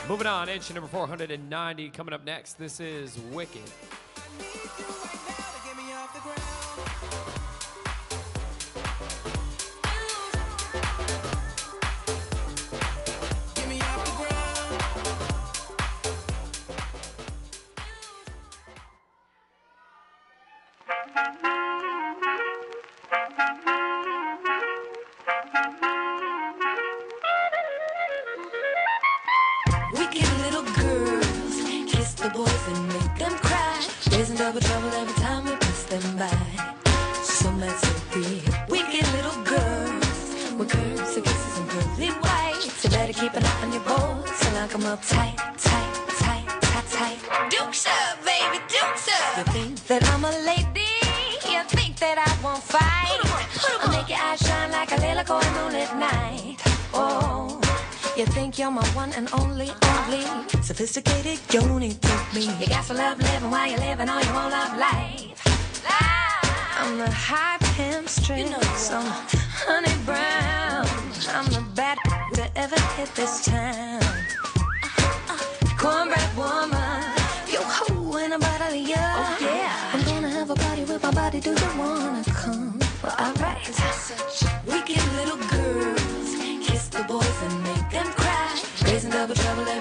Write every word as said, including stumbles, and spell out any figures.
Moving on, entry number four hundred ninety. Coming up next, this is Wicked. Wicked little girls kiss the boys and make them cry, raising double trouble every time we pass them by. So let's be wicked little girls with curves and kisses and pearly white. So better keep an eye on your boys and lock them up tight, tight, tight, tight, tight. Dukes up, baby, dukes up. You think that I'm a lady? You think that I won't fight? I'll make your eyes shine like a little going moon at night. Oh, you think you're my one and only, only sophisticated, you don't need to be. You got to love living while you're living all your whole love life. I'm the high pimp straight, you know I'm honey brown. I'm the bad to ever hit this town. Cornbread woman, yo ho in a bottle of you. Oh yeah, I'm gonna have a party with my body. Do you wanna come? Well, alright. Wicked little girls kiss the boys and make them cry, raising double trouble.